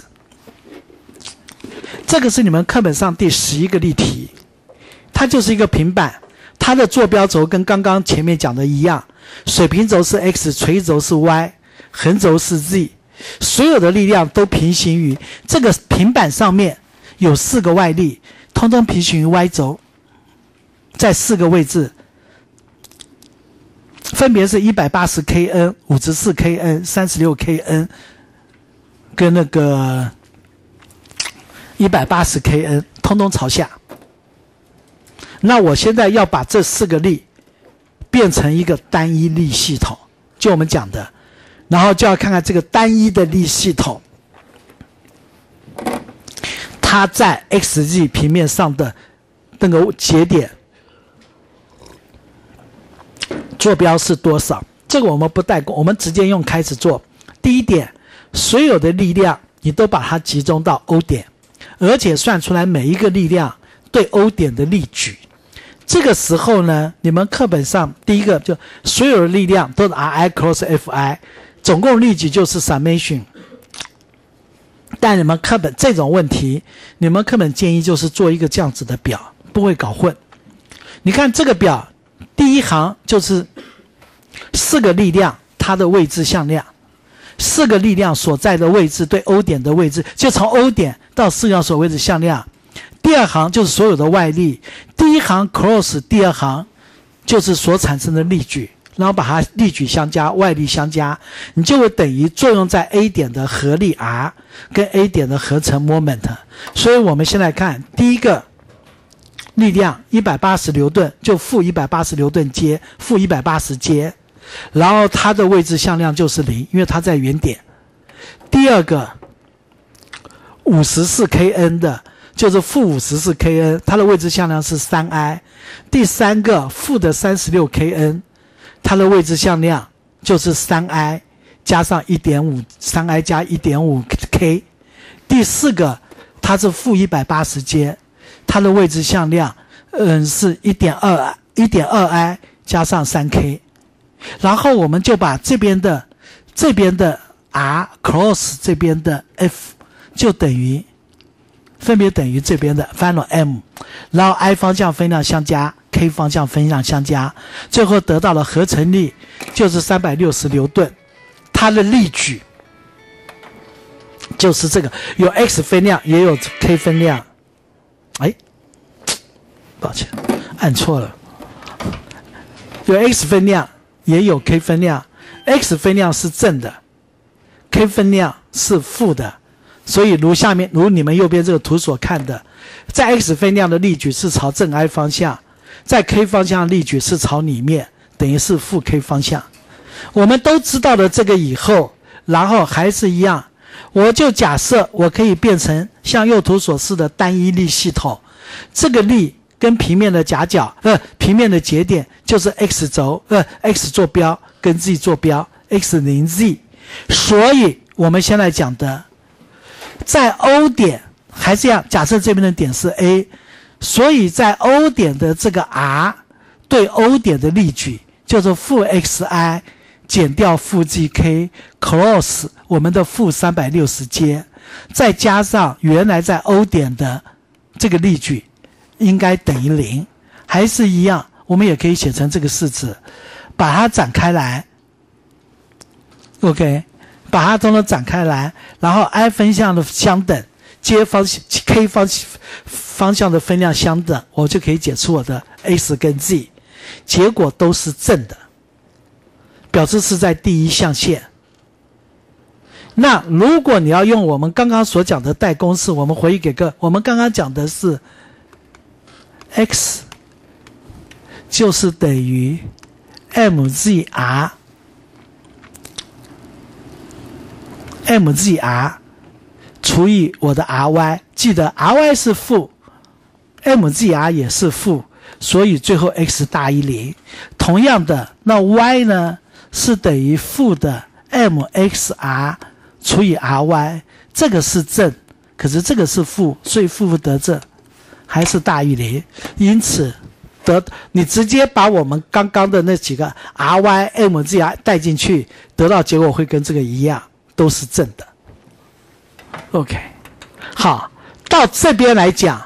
这个是你们课本上第11个例题，它就是一个平板，它的坐标轴跟刚刚前面讲的一样，水平轴是 x， 垂直轴是 y， 横轴是 z， 所有的力量都平行于这个平板上面有4个外力，通通平行于 y 轴，在4个位置，分别是 180kN、54kN、36kN 跟那个180kN 通通朝下。那我现在要把这4个力变成一个单一力系统，就我们讲的，然后就要看看这个单一的力系统，它在 xz 平面上的那个节点坐标是多少。这个我们不带过，我们直接用开始做。第一点，所有的力量你都把它集中到 O 点，而且算出来每一个力量对 O 点的力矩。这个时候呢，你们课本上第一个就所有的力量都是 Ri cross Fi， 总共力矩就是 summation。但你们课本这种问题，你们课本建议就是做一个这样子的表，不会搞混。你看这个表，第一行就是4个力量它的位置向量，4个力量所在的位置对 O 点的位置，就从 O 点到4个所位置向量。第二行就是所有的外力，第一行 cross 第二行就是所产生的力矩，然后把它力矩相加，外力相加，你就会等于作用在 A 点的合力 R 跟 A 点的合成 moment。 所以我们先来看第一个力量180牛顿，就负180牛顿接负180接，然后它的位置向量就是0，因为它在原点。第二个 54kN 的就是负54kN， 它的位置向量是 3i。 第三个负的 36kN， 它的位置向量就是 3i 加上 1.5， 3i 加 1.5k。 第四个它是负180接，它的位置向量是 1.2i 加上 3k。 然后我们就把这边的 r cross 这边的 f 就分别等于这边的 final m， 然后 i 方向分量相加， k 方向分量相加，最后得到了合成力就是360牛顿。它的力矩就是这个，有 x 分量也有 k 分量。抱歉，按错了，有 x 分量也有 k 分量， x 分量是正的， k 分量是负的。所以如你们右边这个图所看的，在 x 分量的力矩是朝正 i 方向，在 k 方向的力矩是朝里面，等于是负 k 方向。我们都知道了这个以后，然后还是一样，我就假设我可以变成像右图所示的单一力系统，这个力跟平面的夹角平面的节点就是 x 轴x 坐标跟 z 坐标 x0z。 所以我们现在讲的在 O 点还是一样，假设这边的点是 A， 所以在 O 点的这个 R 对 O 点的力矩就是负 xi 减掉负 gk cos 我们的负360阶，再加上原来在 O 点的这个力矩应该等于0，还是一样，我们也可以写成这个式子，把它展开来 ，OK， 把它通通展开来，然后 i 分项的相等，接k 方向的分量相等，我就可以解出我的 x 跟 z， 结果都是正的，表示是在第一象限。那如果你要用我们刚刚所讲的代公式，我们回忆给我们刚刚讲的是 x 就是等于 mzr 除以我的 ry， 记得 ry 是负 mzr 也是负，所以最后 x 大于0。同样的，那 y 呢是等于负的 mxr 除以 ry， 这个是正，可是这个是负，所以负得正，还是大于0。因此你直接把我们刚刚的那几个 ry、mzr 带进去，得到结果会跟这个一样，都是正的。OK， 好，到这边来讲，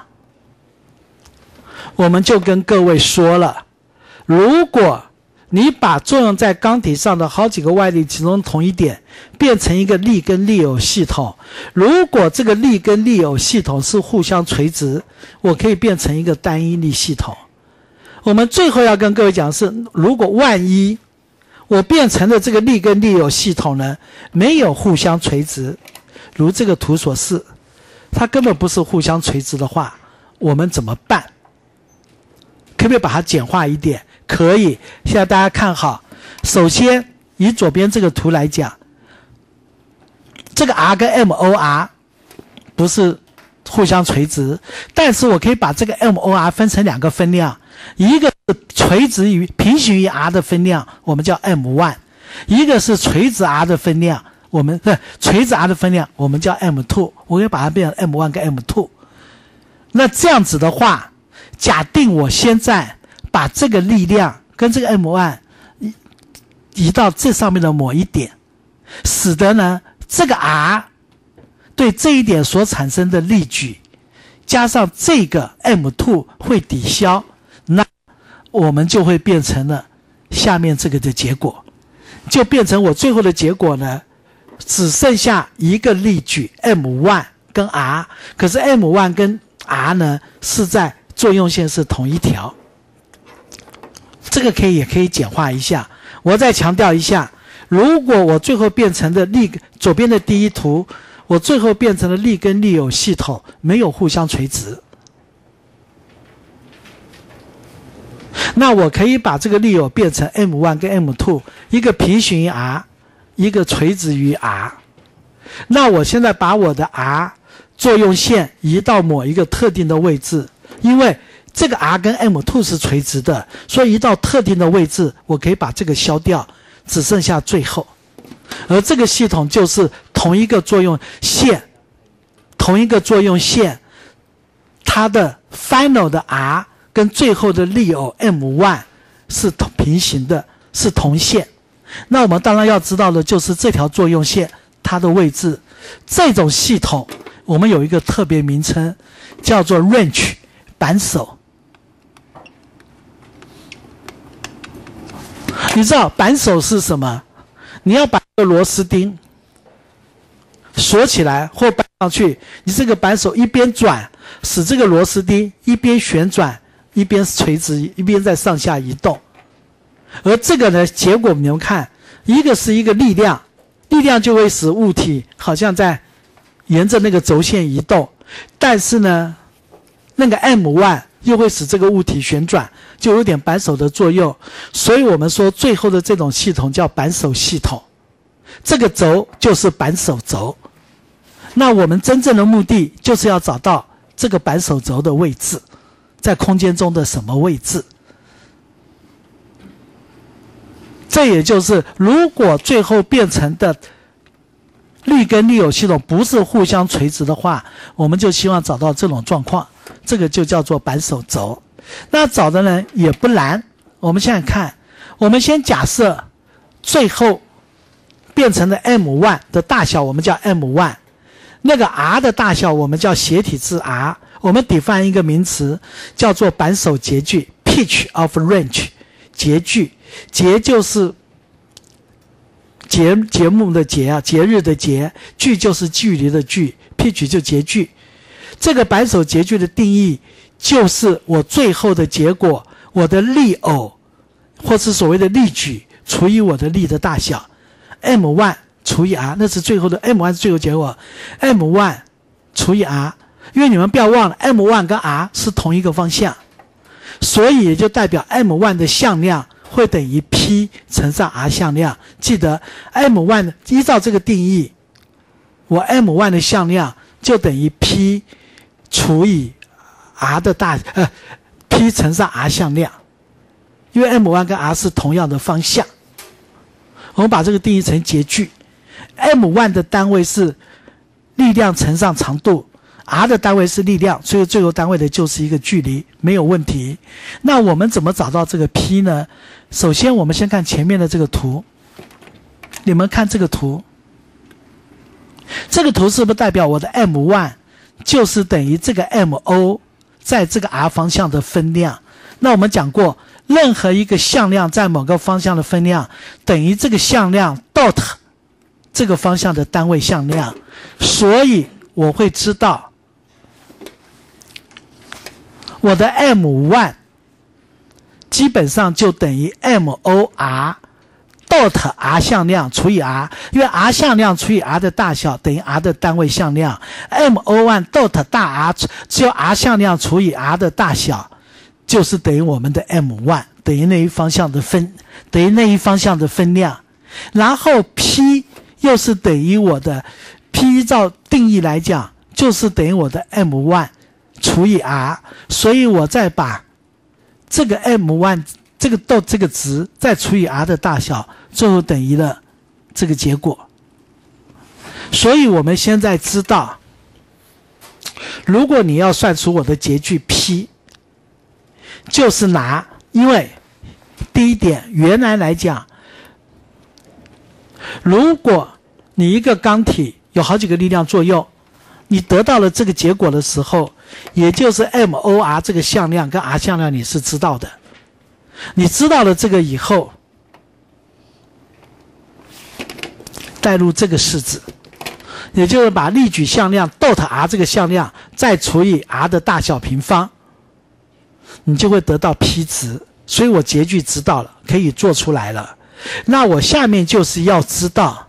我们就跟各位说了，如果你把作用在钢体上的好几个外力其中同一点变成一个力跟力偶系统，如果这个力跟力偶系统是互相垂直，我可以变成一个单一力系统。我们最后要跟各位讲的是，如果万一我变成的这个力跟力偶系统呢没有互相垂直，如这个图所示，它根本不是互相垂直的话，我们怎么办？可不可以把它简化一点？可以。现在大家看好，首先以左边这个图来讲，这个 R 跟 MOR 不是互相垂直，但是我可以把这个 MOR 分成两个分量，一个是垂直于平行于 R 的分量，我们叫 M1， 一个是垂直 R 的分量，垂直 R 的分量我们叫 M2， 我可以把它变成 M1 跟 M2。 那这样子的话，假定我现在把这个力量跟这个 M1 移到这上面的某一点，使得呢这个 R 对这一点所产生的力矩加上这个 M2 会抵消，那我们就会变成了下面这个的结果，就变成我最后的结果呢只剩下一个力矩 M1 跟 R， 可是 M1 跟 R 呢是在作用线是同一条。这个也可以简化一下。我再强调一下，如果我最后变成的力，左边的第一图，我最后变成了力跟力偶系统没有互相垂直，那我可以把这个力偶变成 M1 跟 M2， 一个平行于 R， 一个垂直于 R。 那我现在把我的 R 作用线移到某一个特定的位置，因为这个 R 跟 M2 是垂直的，所以移到特定的位置，我可以把这个消掉，只剩下最后。而这个系统就是同一个作用线，它的 final 的 R 跟最后的力偶 M1 是平行的，是同线。那我们当然要知道的就是这条作用线它的位置。这种系统我们有一个特别名称，叫做 wrench 扳手。你知道扳手是什么？你要把一个螺丝钉锁起来或扳上去，你这个扳手一边转，使这个螺丝钉一边旋转，一边垂直，一边在上下移动。而这个呢，结果你们看，一个是一个力量就会使物体好像在沿着那个轴线移动，但是呢，那个 M1 又会使这个物体旋转，就有点扳手的作用。所以我们说最后的这种系统叫扳手系统，这个轴就是扳手轴。那我们真正的目的就是要找到这个扳手轴的位置，在空间中的什么位置。这也就是如果最后变成的力跟力有系统不是互相垂直的话，我们就希望找到这种状况，这个就叫做扳手轴。那找的人也不难，我们现在看，我们先假设最后变成了 M1 的大小，我们叫 M1， 那个 R 的大小我们叫斜体字 R， 我们 define 一个名词叫做扳手截距 pitch of range， 截距，节就是节目的节啊，节日的节，距就是距离的距 ，pitch 就截距。这个扳手截距的定义就是我最后的结果，我的力偶或是所谓的力矩除以我的力的大小 ，M1 除以 R， 那是最后的 M1 是最后结果 ，M1 除以 R， 因为你们不要忘了 M1 跟 R 是同一个方向，所以也就代表 M1 的向量会等于 P 乘上 R 向量。记得 M1 依照这个定义，我 M1 的向量就等于 P 除以 R 的P 乘上 R 向量，因为 M1 跟 R 是同样的方向。我们把这个定义成截距 ，M1 的单位是力量乘上长度 ，R 的单位是力量，所以最后单位的就是一个距离，没有问题。那我们怎么找到这个 P 呢？首先我们先看前面的这个图，你们看这个图，这个图是不是代表我的 M1 就是等于这个 MO 在这个 R 方向的分量？那我们讲过，任何一个向量在某个方向的分量等于这个向量 dot 这个方向的单位向量，所以我会知道我的 M1 基本上就等于 MOR dot R 向量除以 R， 因为 R 向量除以 R 的大小等于 R 的单位向量 ，MO1 dot 大 R 只有 R 向量除以 R 的大小，就是等于我们的 M1， 等于那一方向的分量。然后 P 又是等于我的 P， 依照定义来讲，就是等于我的 M1 除以 R， 所以我再把这个 M1 这个dot 这个值再除以 R 的大小，最后等于了这个结果。所以我们现在知道，如果你要算出我的截距 P， 就是因为第一点，原来来讲，如果你一个钢体有好几个力量作用，你得到了这个结果的时候，也就是 MOR 这个向量跟 R 向量你是知道的。你知道了这个以后，带入这个式子，也就是把力矩向量 dot R 这个向量再除以 R 的大小平方，你就会得到 P 值。所以我截距知道了，可以做出来了。那我下面就是要知道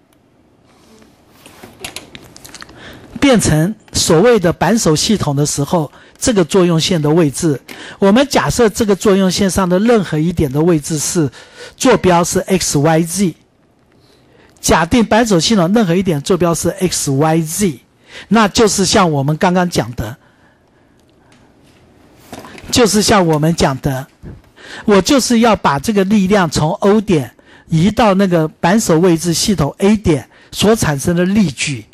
变成所谓的扳手系统的时候，这个作用线的位置，我们假设这个作用线上的任何一点的位置是坐标是 XYZ， 假定扳手系统任何一点坐标是 XYZ， 那就是像我们刚刚讲的，我就是要把这个力量从 O 点移到那个扳手位置系统 A 点所产生的力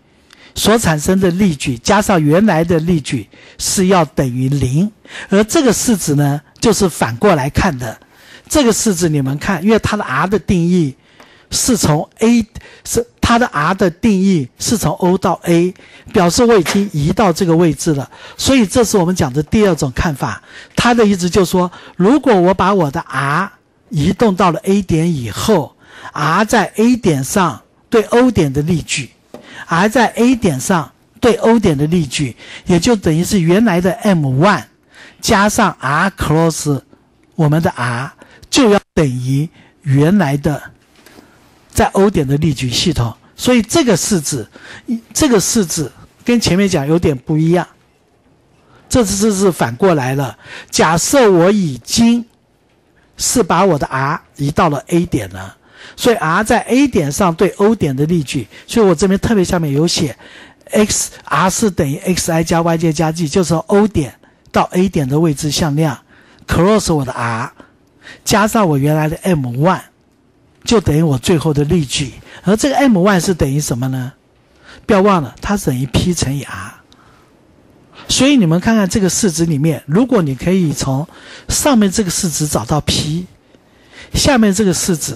矩加上原来的力矩是要等于0，而这个式子呢就是反过来看的。这个式子你们看，因为它的 R 的定义是从 它的 R 的定义是从 O 到 A， 表示我已经移到这个位置了，所以这是我们讲的第二种看法。它的意思就是说，如果我把我的 R 移动到了 A 点以后， R 在 A 点上对 O 点的力矩，R 在 A 点上对 O 点的力矩，也就等于是原来的 M1 加上 R cross 我们的 R， 就要等于原来的在 O 点的力矩系统。所以这个式子跟前面讲有点不一样，这次是反过来了。假设我已经是把我的 R 移到了 A 点了，所以 R 在 A 点上对 O 点的力矩，所以我这边特别下面有写 R 是等于 xi 加 yj 加 g， 就是 O 点到 A 点的位置向量 cross 我的 R 加上我原来的 M1， 就等于我最后的力矩。而这个 M1 是等于什么呢？ 不要忘了它等于 P 乘以 R。所以你们看看这个式子里面，如果你可以从上面这个式子找到 P， 下面这个式子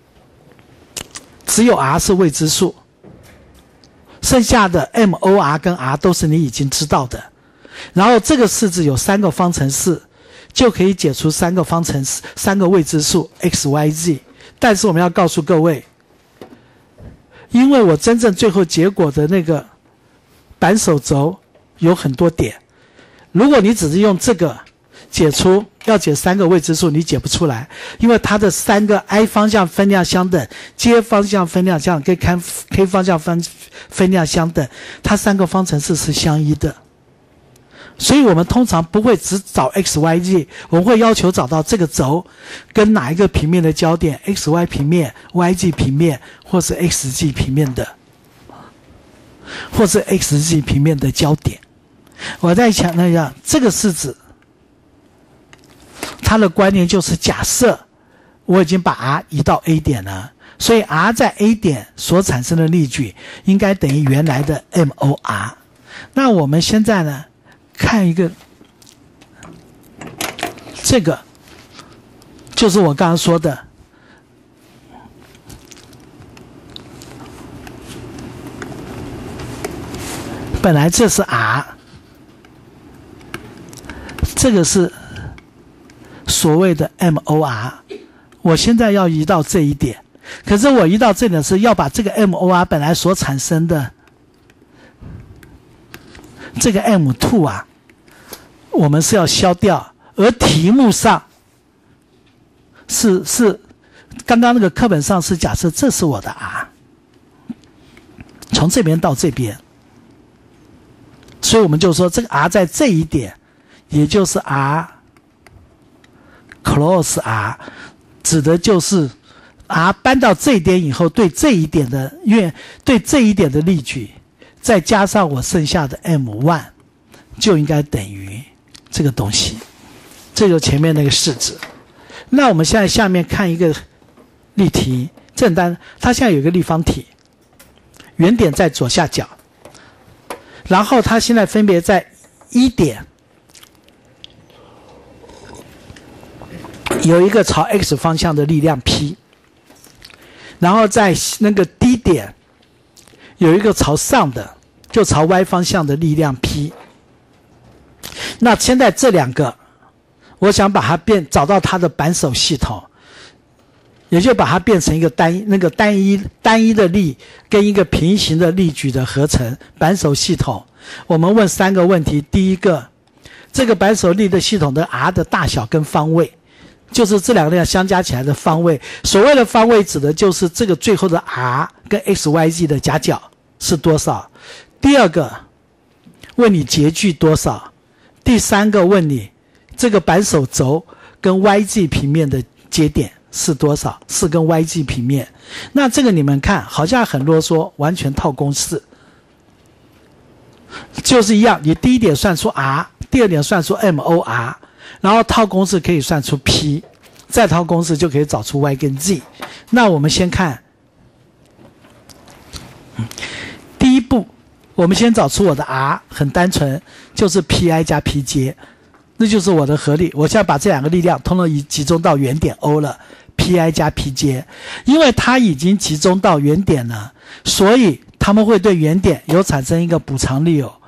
只有 R 是未知数，剩下的 MOR 跟 R 都是你已经知道的。然后这个式子有3个方程式，就可以解出3个方程式，3个未知数 x、y、z。但是我们要告诉各位，因为我真正最后结果的那个扳手轴有很多点，如果你只是用这个解出，要解3个未知数，你解不出来，因为它的3个 i 方向分量相等， j 方向分量相等，跟 k 方向分量相等，它3个方程式是相依的。所以我们通常不会只找 x、y、z， 我们会要求找到这个轴跟哪一个平面的交点 ，x、y 平面、y、z 平面，或是 x、z 平面的，或是 x、z 平面的交点。我再强调一下，这个式子它的观念就是假设我已经把 R 移到 A 点了，所以 R 在 A 点所产生的力矩应该等于原来的 MOR。那我们现在呢，看一个，这个就是我刚刚说的，本来这是 R， 这个是所谓的 MOR， 我现在要移到这一点，可是我移到这点是要把这个 MOR 本来所产生的这个 M2 啊，我们是要消掉，而题目上是刚刚那个课本上是假设这是我的 R， 从这边到这边，所以我们就说这个 R 在这一点，也就是 R close R， 指的就是 R 搬到这一点以后，对这一点的力矩，再加上我剩下的 M1， 就应该等于这个东西。这就是前面那个式子。那我们现在下面看一个例题，这很单，它现在有一个立方体，原点在左下角，然后它现在分别在1点有一个朝 x 方向的力量 P， 然后在那个 D 点有一个朝上的，就朝 y 方向的力量 P。 那现在这两个我想把它找到它的扳手系统，也就把它变成一个单一的力跟一个平行的力矩的合成扳手系统。我们问3个问题，第一个，这个扳手力的系统的 R 的大小跟方位，就是这两个力量相加起来的方位。所谓的方位指的就是这个最后的 R 跟 XYZ 的夹角是多少。第二个问你截距多少。第三个问你这个扳手轴跟 YZ 平面的接点是多少，是跟 YZ 平面。那这个你们看好像很啰嗦，完全套公式，就是一样，你第一点算出 R， 第二点算出 MOR， 然后套公式可以算出 P， 再套公式就可以找出 Y 跟 Z。 那我们先看第一步，我们先找出我的 R， 很单纯，就是 PI 加 PJ， 那就是我的合力。我现在把这两个力量通通集中到原点 O 了， PI 加 PJ。 因为它已经集中到原点了，所以它们会对原点有产生一个补偿力哦。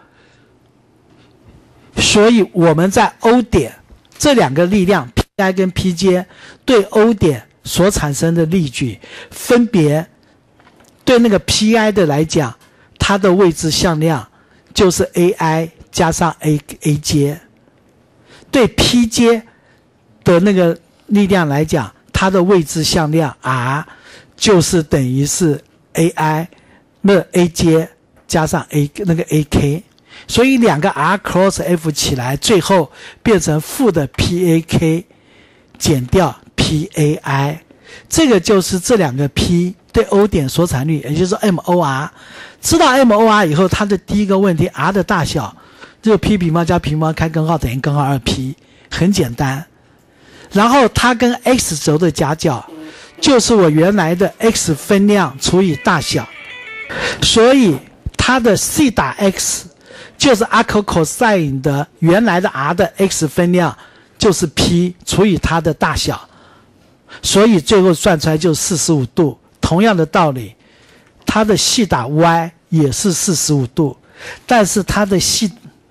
所以我们在 O 点这两个力量 PI 跟 PJ 对 O 点所产生的力矩，分别对那个 PI 的来讲，它的位置向量就是 AI 加上 AJ， 对 PJ 的那个力量来讲，它的位置向量 R 就是等于是 AI 那 AJ 加上 那个 AK， 所以两个 R cross F 起来，最后变成负的 PAK 减掉 PAI， 这个就是这两个 P 对 O 点所产力，也就是说 MOR。 知道 MOR 以后，它的第一个问题 R 的大小就 P 平方加 P 平方开根号等于根号 2P， 很简单。然后它跟 X 轴的夹角就是我原来的 X 分量除以大小，所以它的 c 打 x 就是 arc cosine 的原来的 r 的 x 分量就是 p 除以它的大小，所以最后算出来就是45度。同样的道理，它的 c 打 y 也是45度，但是它的 c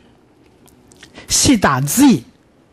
打 z，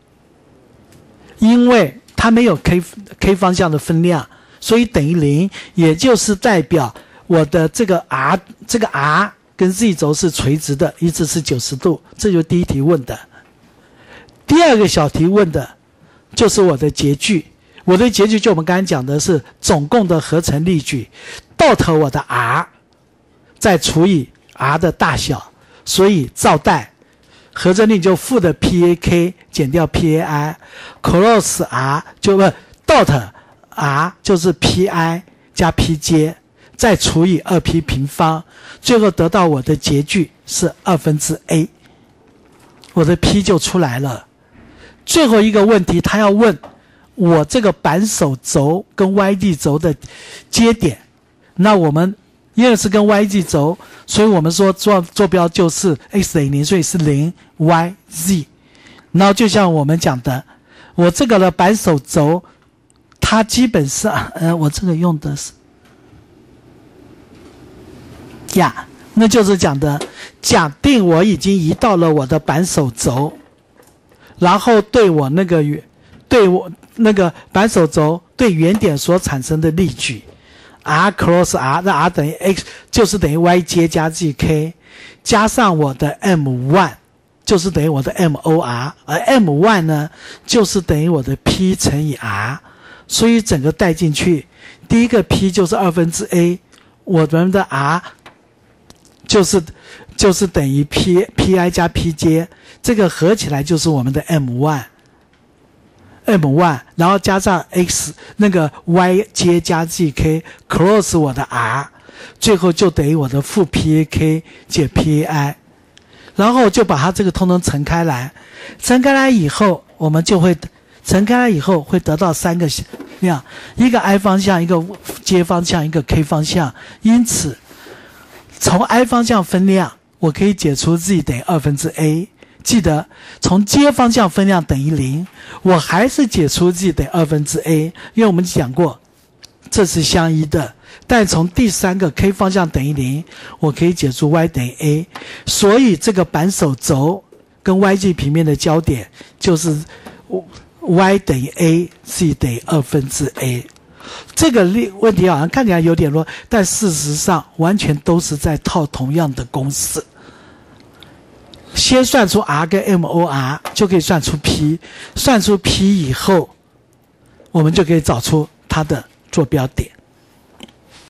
因为它没有 k 方向的分量，所以等于0，也就是代表我的这个 r 跟 z 轴是垂直的，一直是90度。这就是第一题问的。第二个小题问的就是我的截距。我的截距就我们刚才讲的是总共的合成力矩 dot 我的 r 再除以 r 的大小，所以照带合成力就负的 PAK 减掉 PAI cross r 就不 dot r 就是 PI 加 PJ 再除以2P 平方，最后得到我的截距是2/a， 我的 P 就出来了。最后一个问题他要问我这个扳手轴跟 YZ 轴的接点，那我们因为是跟 YZ 轴，所以我们说坐标就是 x 等于0，所以是 0YZ。 然后就像我们讲的，我这个的扳手轴它基本上我这个用的是那就是讲的假定我已经移到了我的扳手轴，然后对我那个扳手轴对原点所产生的力矩 r cross r， 那 r 等于 x 就是等于 yj 加 zk 加上我的 m1 就是等于我的 MOR， 而 m1 呢就是等于我的 p 乘以 r， 所以整个带进去，第一个 p 就是2/a， 我们的 r 就是等于 pi 加 pj， 这个合起来就是我们的 m1， 然后加上 x 那个 yj 加 zk cross 我的 r， 最后就等于我的负 pak 减 pai， 然后就把它这个通通乘开来，乘开来以后我们就会乘开来以后会得到3个量，一个 i 方向，一个 j 方向，一个 k 方向。因此从 i 方向分量我可以解出 z 等于2/a，记得从 j 方向分量等于0，我还是解出 z 等于2/a，因为我们讲过这是相依的。但从第3个 k 方向等于0，我可以解出 y 等于 a， 所以这个扳手轴跟 YZ 平面的交点就是 y 等于 a， z 等于2/a。这个问题好像看起来有点弱，但事实上完全都是在套同样的公式。先算出 r 跟 MOR 就可以算出 p， 算出 p 以后我们就可以找出它的坐标点。